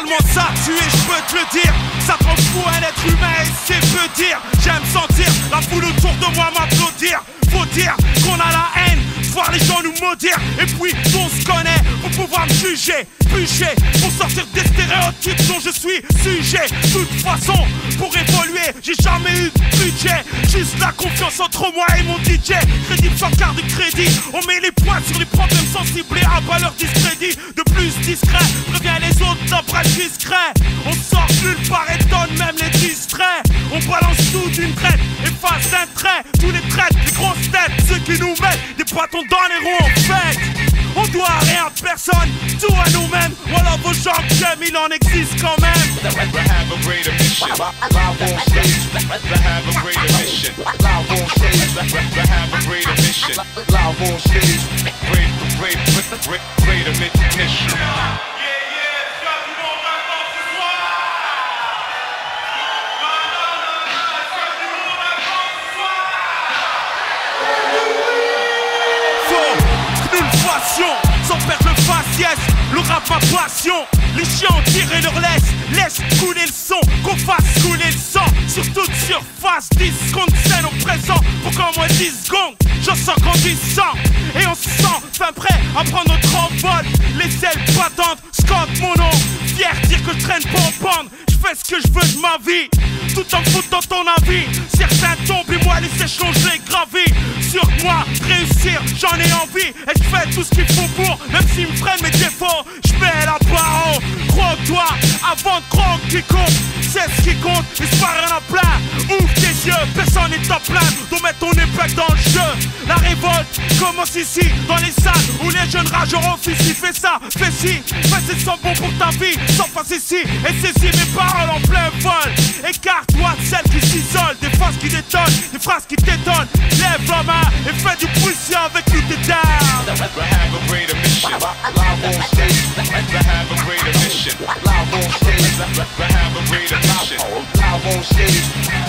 tellement ça tu es, je peux te le dire. Ça te rend fou un être humain et c'est peu dire. J'aime sentir la foule autour de moi m'applaudir. Faut dire qu'on a la haine, voir les gens nous maudire. Et puis on se connaît pour pouvoir me juger, bûcher, pour sortir des stéréotypes dont je suis sujet. De toute façon, pour évoluer, j'ai jamais eu de budget. Juste la confiance entre moi et mon DJ. Crédible sans carte de crédit. On met les points sur les problèmes sensibles et abat leur discrédit. De plus discret, prévient les autres d'un bras discret. On sort nulle part et donne même les distraits. On balance tout d'une traite, efface d'un trait. Tous les traites, les grosses têtes, ceux qui nous mettent des bâtons dans les roues en fait. On doit rien à personne, tout à nous-mêmes. Voilà vos gens que j'aime, il en existe quand même. Have a greater mission. Live on stage. Have a greater mission. Live on stage. Have a greater mission. Live on stage. Greater mission. Sans perdre le faciès, le rap ma passion. Les chiens ont tiré leur laisse couler le son, qu'on fasse couler le sang. Sur toute surface, 10 secondes scène au présent. Pourquoi moi 10 secondes, j'en sens grandissant. Et on se sent fin prêt à prendre notre envol. Les ailes battantes, scande mon nom. Fier dire que je traîne pas en bande. Je fais ce que je veux de ma vie, tout en me foutant ton avis. Certains tombent et moi les échelons je les gravis. Sur moi, réussir, j'en ai envie. Et je fais tout ce qu'il faut pour, même s'ils me freinent mes défauts. Je mets la barre en haut, crois-toi avant de croire qui compte. C'est ce qui compte, il se passe rien à plein. Ouvre tes yeux, personne n'est à plaindre. Dois mettre ton épée dans le jeu. La révolte commence ici, dans les salles où les jeunes rageurs officient. Fais ça, fais ci, fais c'est sans bon pour ta vie. Sans face ici, et saisis mes paroles en plein vol. Écarte-toi de celles qui s'isolent, des phrases qui détonnent, des phrases qui t'étonnent. Lève la main et fais du bruit si avec nous t'es down. Have a greater mission. Live on stage. Have a greater mission. Live on stage. Have a greater mission. Live on stage.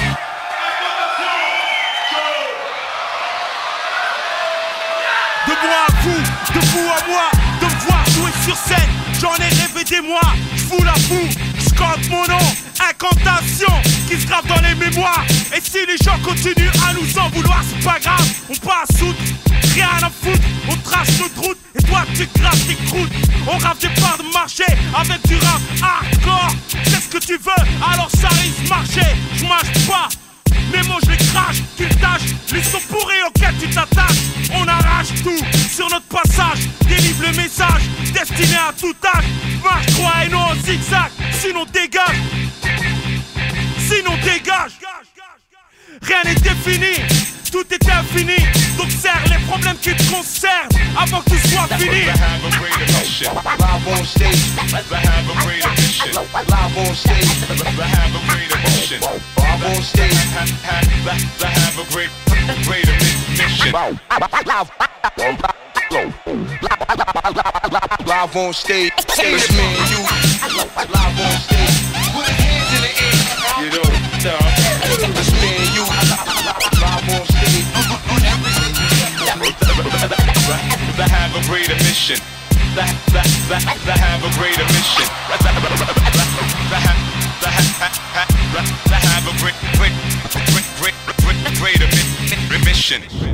De moi à vous, de vous à moi, de me voir jouer sur scène. J'en ai rêvé des mois, j'fous la boue, j'cante mon nom. Incantation qui se grave dans les mémoires. Et si les gens continuent à nous en vouloir, c'est pas grave, on passe outre. Rien à foutre, on trace notre route. Et toi tu graves tes croûtes. On rave des parts de marché avec du rap hardcore. C'est ce que tu veux, alors ça risque marcher. Je mâche pas, mes mots je les crache, tu le tâches. Les sons pourris auxquels tu t'attaches. On arrache tout sur notre passage. Délivre le message destiné à tout âge. Marche droit et non en zigzag. Sinon dégage. Sinon dégage. Rien n'est défini, tout est infini. Donc serre les problèmes qui te concernent avant que tout soit fini. Have a greater mission. Live on stage. Have a greater mission. Live on stage. Have a greater mission. Live on stage. Have a greater mission. Live on stage. It's me and you. Live on stage. Put his hands in the air. You know, it's me and you. Live on stage. Have a greater mission. Have a greater mission. Have a greater mission.